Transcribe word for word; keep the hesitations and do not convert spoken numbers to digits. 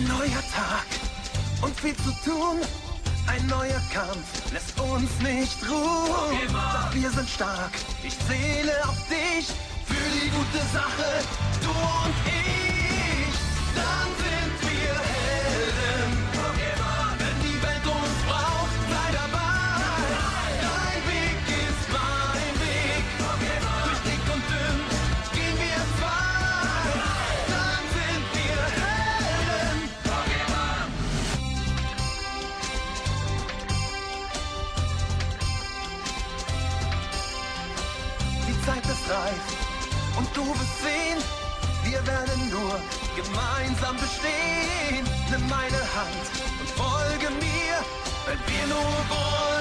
Ein neuer Tag und viel zu tun. Ein neuer Kampf lässt uns nicht ruhen. Doch wir sind stark, ich zähle auf dich. Für die gute Sache, du und ich. Dann sind wir Helden. Wenn die Welt uns braucht, sei dabei. Dein Weg ist mein Weg. Durch dick und dünn gehen wir zwei. Dann sind wir Helden. Die Zeit ist reif und du wirst sehen, wir werden nur gemeinsam bestehen. Nimm meine Hand und folge mir, wenn wir nur wollen.